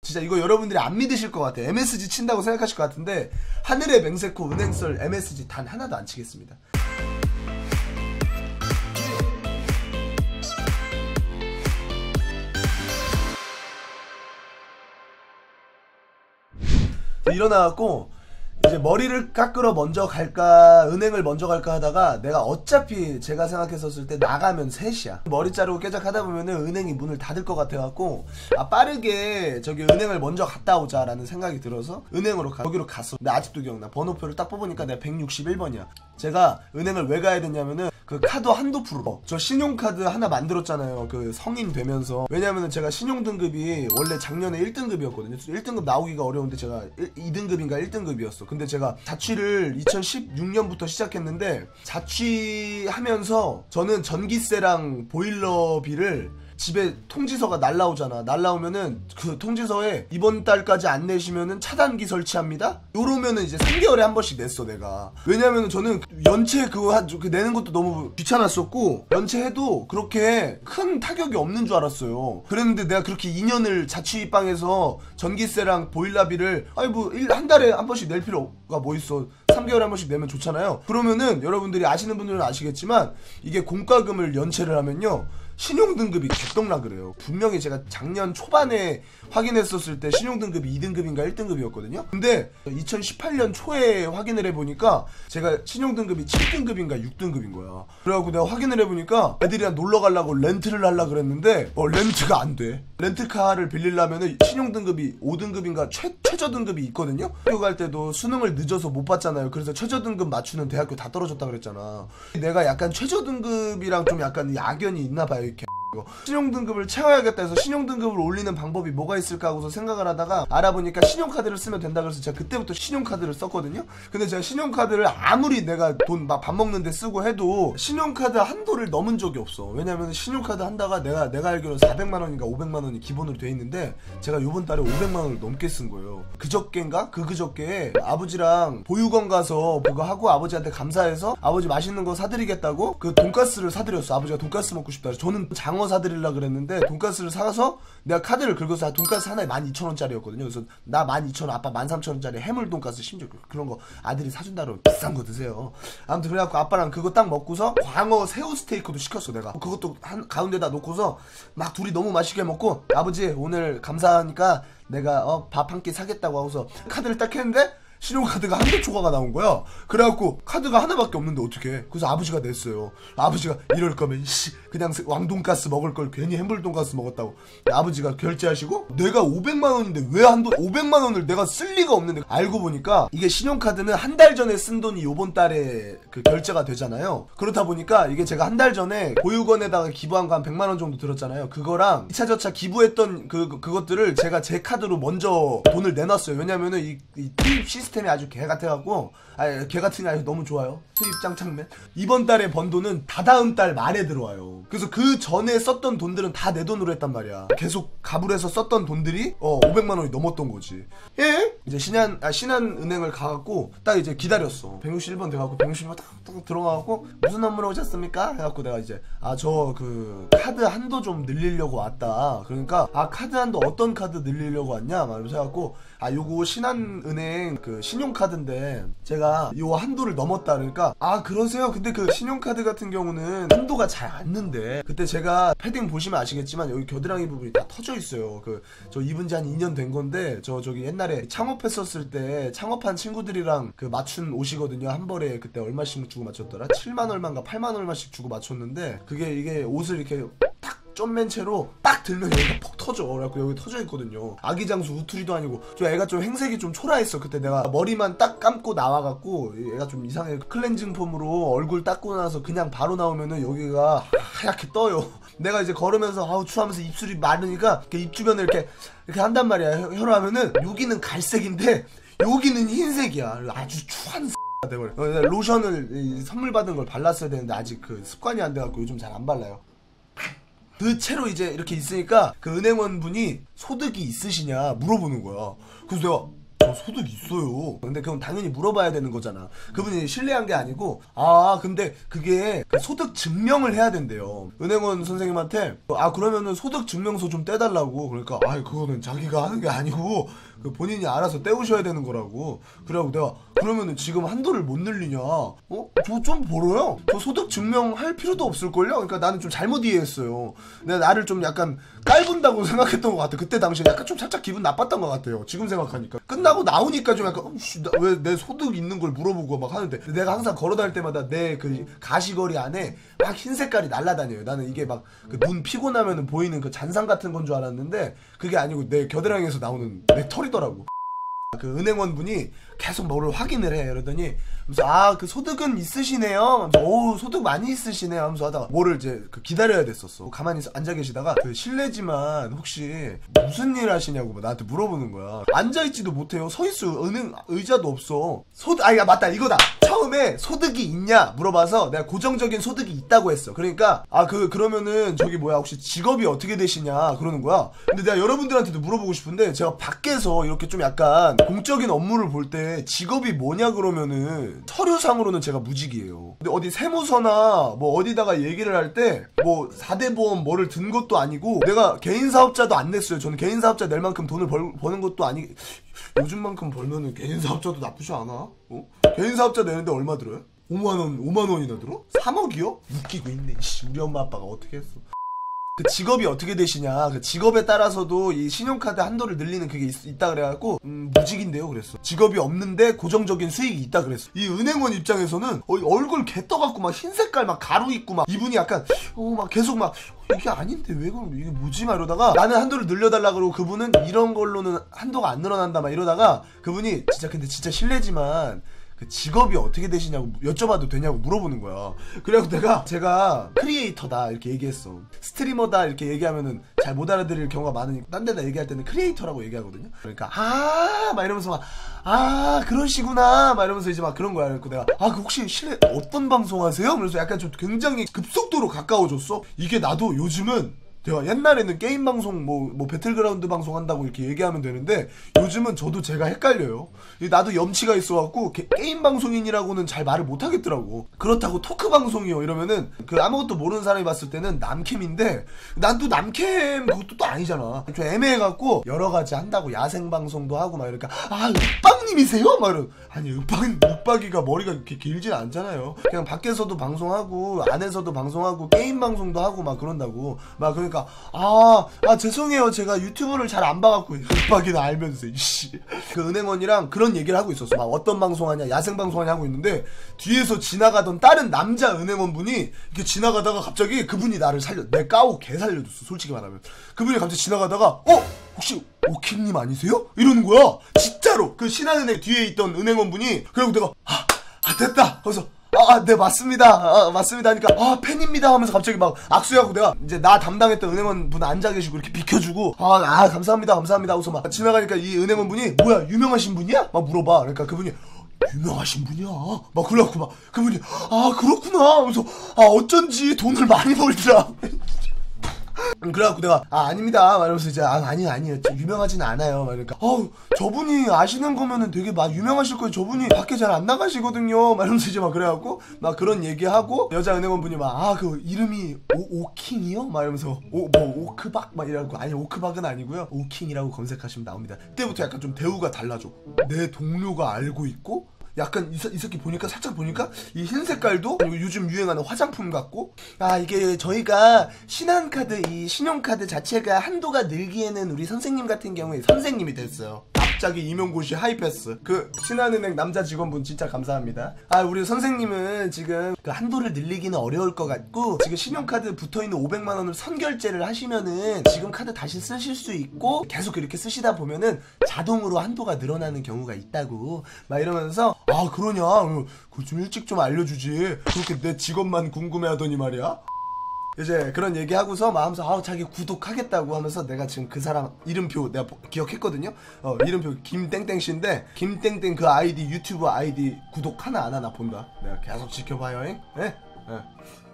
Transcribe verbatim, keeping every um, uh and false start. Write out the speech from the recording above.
진짜 이거 여러분들이 안 믿으실 것 같아요. 엠에스지 친다고 생각하실 것 같은데 하늘의 맹세코 은행설 엠에스지 단 하나도 안 치겠습니다. 일어나갖고 이제 머리를 깎으러 먼저 갈까 은행을 먼저 갈까 하다가 내가 어차피 제가 생각했었을 때 나가면 셋이야. 머리 자르고 깨작 하다 보면은 은행이 문을 닫을 것 같아갖고 아 빠르게 저기 은행을 먼저 갔다 오자 라는 생각이 들어서 은행으로 가, 거기로 갔어. 근데 아직도 기억나. 번호표를 딱 뽑으니까 내가 백육십일 번이야 제가 은행을 왜 가야 되냐면은 그 카드 한도 풀어. 저 신용카드 하나 만들었잖아요. 그 성인 되면서. 왜냐면은 제가 신용 등급이 원래 작년에 일 등급이었거든요. 일 등급 나오기가 어려운데 제가 이 등급인가 일 등급이었어. 근데 제가 자취를 이천십육 년부터 시작했는데 자취하면서 저는 전기세랑 보일러비를 집에 통지서가 날라오잖아. 날라오면은 그 통지서에 이번 달까지 안 내시면은 차단기 설치합니다? 요러면은 이제 삼 개월에 한 번씩 냈어 내가. 왜냐면은 저는 연체 그거 한, 그 내는 것도 너무 귀찮았었고 연체해도 그렇게 큰 타격이 없는 줄 알았어요. 그랬는데 내가 그렇게 이 년을 자취방에서 전기세랑 보일러비를 아니 뭐 한 달에 한 번씩 낼 필요가 뭐 있어. 삼 개월에 한 번씩 내면 좋잖아요. 그러면은 여러분들이 아시는 분들은 아시겠지만 이게 공과금을 연체를 하면요 신용등급이 개떡나 그래요. 분명히 제가 작년 초반에 확인했었을 때 신용등급이 이 등급인가 일 등급이었거든요. 근데 이천십팔 년 초에 확인을 해보니까 제가 신용등급이 칠 등급인가 육 등급인 거야. 그래갖고 내가 확인을 해보니까 애들이랑 놀러 가려고 렌트를 하려고 그랬는데 어 렌트가 안 돼. 렌트카를 빌리려면은 신용등급이 오 등급인가 최, 최저등급이 있거든요. 학교 갈 때도 수능을 늦어서 못 봤잖아요. 그래서 최저등급 맞추는 대학교 다 떨어졌다 그랬잖아. 내가 약간 최저등급이랑 좀 약간 악연이 있나봐요. 신용등급을 채워야겠다 해서 신용등급을 올리는 방법이 뭐가 있을까 하고서 생각을 하다가 알아보니까 신용카드를 쓰면 된다 그래서 제가 그때부터 신용카드를 썼거든요. 근데 제가 신용카드를 아무리 내가 돈 막 밥 먹는데 쓰고 해도 신용카드 한도를 넘은 적이 없어. 왜냐면 신용카드 한다가 내가 내가 알기로는 사백만 원인가 오백만 원이 기본으로 돼 있는데 제가 요번 달에 오백만 원을 넘게 쓴 거예요. 그저께인가? 그 그저께 아버지랑 보육원 가서 그거 하고 아버지한테 감사해서 아버지 맛있는 거 사드리겠다고 그 돈가스를 사드렸어. 아버지가 돈가스 먹고 싶다. 저는 장어 사드리려고 그랬는데 돈가스를 사서 내가 카드를 긁어서 돈가스 하나에 만 이천 원짜리였거든요. 그래서 나 만 이천 원 아빠 만 삼천 원짜리 해물 돈가스 심지어 그런 거 아들이 사준다 그러면 비싼 거 드세요. 아무튼 그래갖고 아빠랑 그거 딱 먹고서 광어 새우 스테이크도 시켰어 내가. 그것도 한 가운데다 놓고서 막 둘이 너무 맛있게 먹고 아버지 오늘 감사하니까 내가 어, 밥 한 끼 사겠다고 하고서 카드를 딱 했는데 신용카드가 한도 초과가 나온 거야. 그래갖고 카드가 하나밖에 없는데 어떡해. 그래서 아버지가 냈어요. 아버지가 이럴 거면 씨 그냥 왕돈가스 먹을 걸 괜히 해물돈가스 먹었다고 아버지가 결제하시고 내가 오백만 원인데 왜 한도 오백만 원을 내가 쓸 리가 없는데 알고 보니까 이게 신용카드는 한 달 전에 쓴 돈이 요번 달에 그 결제가 되잖아요. 그렇다 보니까 이게 제가 한 달 전에 보육원에다가 기부한 거 한 백만 원 정도 들었잖아요. 그거랑 이 차 저차 기부했던 그, 그것들을 제가 제 카드로 먼저 돈을 내놨어요. 왜냐면은 이, 이 투입 시스템 시스템이 아주 개 같아갖고 아니 개 같은 게 아니고 너무 좋아요. 투입 짱창맨. 이번 달에 번 돈은 다다음 달 말에 들어와요. 그래서 그 전에 썼던 돈들은 다 내 돈으로 했단 말이야. 계속 가불해서 썼던 돈들이 어 오백만 원이 넘었던 거지. 예? 이제 신한 아 신한은행을 가갖고 딱 이제 기다렸어. 백육십일 번 돼갖고 백육십일 번 딱, 딱 들어가갖고 무슨 업무로 오셨습니까? 해갖고 내가 이제 아 저 그 카드 한도 좀 늘리려고 왔다. 그러니까 아 카드 한도 어떤 카드 늘리려고 왔냐? 말면서 해갖고 아 요거 신한은행 그 신용카드인데 제가 요 한도를 넘었다. 그러니까 아 그러세요? 근데 그 신용카드 같은 경우는 한도가 잘 안 는데 그때 제가 패딩 보시면 아시겠지만 여기 겨드랑이 부분이 다 터져 있어요. 그 저 입은 지 한 이 년 된 건데 저 저기 옛날에 창업했었을 때 창업한 친구들이랑 그 맞춘 옷이거든요. 한 벌에 그때 얼마씩 주고 맞췄더라? 칠만 얼마인가 팔만 얼마씩 주고 맞췄는데 그게 이게 옷을 이렇게 딱 쫌맨 채로 딱 들면 여기가 퍽 터져. 그래갖고 여기 터져 있거든요. 아기장수 우투리도 아니고 저 애가 좀 행색이 좀 초라했어. 그때 내가 머리만 딱 감고 나와갖고 애가 좀 이상해. 클렌징 폼으로 얼굴 닦고 나서 그냥 바로 나오면은 여기가 하얗게 떠요. 내가 이제 걸으면서 아우 추하면서 입술이 마르니까 이렇게 입 주변을 이렇게 이렇게 한단 말이야. 혀로 하면은 여기는 갈색인데 여기는 흰색이야. 아주 추한 돼버려. 로션을 선물 받은 걸 발랐어야 되는데 아직 그 습관이 안 돼갖고 요즘 잘 안 발라요. 그 채로 이제 이렇게 있으니까 그 은행원 분이 소득이 있으시냐 물어보는 거야. 그래서 내가 저 소득 있어요. 근데 그건 당연히 물어봐야 되는 거잖아. 그분이 신뢰한 게 아니고 아 근데 그게 그 소득 증명을 해야 된대요. 은행원 선생님한테 아 그러면은 소득 증명서 좀 떼달라고. 그러니까 아 그거는 자기가 하는 게 아니고 그 본인이 알아서 떼우셔야 되는 거라고. 그래갖고 내가 그러면은 지금 한도를 못 늘리냐? 어? 저 좀 벌어요. 저 소득 증명할 필요도 없을걸요? 그러니까 나는 좀 잘못 이해했어요. 내가 나를 좀 약간 깔분다고 생각했던 것 같아. 그때 당시에 약간 좀 살짝 기분 나빴던 것 같아요. 지금 생각하니까. 끝나고 나오니까 좀 약간 왜 내 소득 있는 걸 물어보고 막 하는데 내가 항상 걸어다닐 때마다 내 그 가시거리 안에 막 흰 색깔이 날아다녀요. 나는 이게 막 그 눈 피고 나면은 보이는 그 잔상 같은 건 줄 알았는데 그게 아니고 내 겨드랑이에서 나오는 내 털이더라고. 그 은행원 분이 계속 뭐를 확인을 해. 이러더니 아 그 소득은 있으시네요 하면서 오 소득 많이 있으시네요 하면서 하다가 뭐를 이제 그 기다려야 됐었어. 가만히 앉아 계시다가 그 실례지만 혹시 무슨 일 하시냐고 나한테 물어보는 거야. 앉아있지도 못해요. 서있어. 은행 의자도 없어. 소득 아 야 맞다 이거다. 처음에 소득이 있냐 물어봐서 내가 고정적인 소득이 있다고 했어. 그러니까 아 그 그러면은 저기 뭐야 혹시 직업이 어떻게 되시냐 그러는 거야. 근데 내가 여러분들한테도 물어보고 싶은데 제가 밖에서 이렇게 좀 약간 공적인 업무를 볼 때 직업이 뭐냐 그러면은 서류상으로는 제가 무직이에요. 근데 어디 세무서나 뭐 어디다가 얘기를 할 때 뭐 사 대 보험 뭐를 든 것도 아니고 내가 개인 사업자도 안 냈어요. 저는 개인 사업자 낼 만큼 돈을 벌, 버는 것도 아니 요즘만큼 벌면은 개인 사업자도 나쁘지 않아. 어? 개인 사업자 내는데 얼마 들어요? 오만 원, 오만 원이나 들어? 삼억이요? 웃기고 있네. 우리 엄마 아빠가 어떻게 했어? 그 직업이 어떻게 되시냐 그 직업에 따라서도 이 신용카드 한도를 늘리는 그게 있, 있다 그래갖고 음, 무직인데요 그랬어. 직업이 없는데 고정적인 수익이 있다 그랬어. 이 은행원 입장에서는 어, 얼굴 개 떠갖고 막 흰색깔 막 가루 있고 막 이분이 약간 어, 막 계속 막 이게 아닌데 왜 그럼 이게 뭐지 막 이러다가 나는 한도를 늘려달라 그러고 그분은 이런 걸로는 한도가 안 늘어난다 막 이러다가 그분이 진짜 근데 진짜 실례지만 그 직업이 어떻게 되시냐고 여쭤봐도 되냐고 물어보는 거야. 그래갖고 내가 제가 크리에이터다 이렇게 얘기했어. 스트리머다 이렇게 얘기하면은 잘 못 알아들을 경우가 많으니까 딴 데다 얘기할 때는 크리에이터라고 얘기하거든요. 그러니까 아 막 이러면서 막 아 그러시구나 막 이러면서 이제 막 그런 거야. 그래갖고 내가 아 그 혹시 실례 어떤 방송 하세요? 그래서 약간 좀 굉장히 급속도로 가까워졌어. 이게 나도 요즘은 제가 옛날에는 게임 방송 뭐, 뭐 배틀그라운드 방송 한다고 이렇게 얘기하면 되는데 요즘은 저도 제가 헷갈려요. 나도 염치가 있어갖고 게, 게임 방송인이라고는 잘 말을 못하겠더라고. 그렇다고 토크 방송이요 이러면은 그 아무것도 모르는 사람이 봤을 때는 남캠인데 난 또 남캠 그것도 또 아니잖아. 좀 애매해갖고 여러 가지 한다고 야생 방송도 하고 막 이러니까 아 윽박님이세요? 막 이러 아니 윽박, 윽박이가 머리가 이렇게 길진 않잖아요. 그냥 밖에서도 방송하고 안에서도 방송하고 게임 방송도 하고 막 그런다고 막 그러니까 아, 아 죄송해요 제가 유튜브를 잘 안 봐갖고 윽박이나 알면서 이씨 그 은행원이랑 그런 얘기를 하고 있었어. 막 어떤 방송하냐 야생 방송하냐 하고 있는데 뒤에서 지나가던 다른 남자 은행원분이 이렇게 지나가다가 갑자기 그분이 나를 살려 내 까오 개 살려줬어. 솔직히 말하면 그분이 갑자기 지나가다가 어? 혹시 오킴님 아니세요? 이러는 거야. 진짜로 그 신한은행 뒤에 있던 은행원분이. 그리고 내가 아, 아 됐다 그래서 아, 네, 맞습니다. 아, 맞습니다. 하니까, 아, 팬입니다. 하면서 갑자기 막 악수하고 내가 이제 나 담당했던 은행원 분 앉아 계시고 이렇게 비켜주고, 아, 아, 감사합니다. 감사합니다. 하고서 막 지나가니까 이 은행원 분이, 뭐야, 유명하신 분이야? 막 물어봐. 그러니까 그분이, 유명하신 분이야. 막 그래갖고 막, 그분이, 아, 그렇구나. 하면서, 아, 어쩐지 돈을 많이 벌더라. 그래갖고 내가 아 아닙니다 막 이러면서 이제 아 아니 아니요 유명하진 않아요 막 이러니까 어우 저분이 아시는 거면은 되게 막 유명하실 거예요. 저분이 밖에 잘 안 나가시거든요 막 이러면서 이제 막 그래갖고 막 그런 얘기하고 여자 은행원 분이 막 아 그 이름이 오, 오킹이요? 막 이러면서 오 뭐 오크박 막 이래갖고 아니 오크박은 아니고요 오킹이라고 검색하시면 나옵니다. 그때부터 약간 좀 대우가 달라져. 내 동료가 알고 있고 약간 이, 이 새끼 보니까 살짝 보니까 이 흰 색깔도 요즘 유행하는 화장품 같고 아 이게 저희가 신한카드 이 신용카드 자체가 한도가 늘기에는 우리 선생님 같은 경우에 선생님이 됐어요. 갑자기 임용고시 하이패스. 그 신한은행 남자 직원분 진짜 감사합니다. 아 우리 선생님은 지금 그 한도를 늘리기는 어려울 것 같고 지금 신용카드 붙어있는 오백만 원을 선결제를 하시면은 지금 카드 다시 쓰실 수 있고 계속 이렇게 쓰시다 보면은 자동으로 한도가 늘어나는 경우가 있다고 막 이러면서 아 그러냐 그거 좀 일찍 좀 알려주지 그렇게 내 직업만 궁금해하더니 말이야. 이제 그런 얘기하고서 마음서 아 자기 구독하겠다고 하면서 내가 지금 그 사람 이름표 내가 기억했거든요. 어 이름표 김땡땡씨인데 김땡땡 그 아이디 유튜브 아이디 구독 하나 안 하나 본다. 내가 계속 지켜봐요. 잉? 예? 예.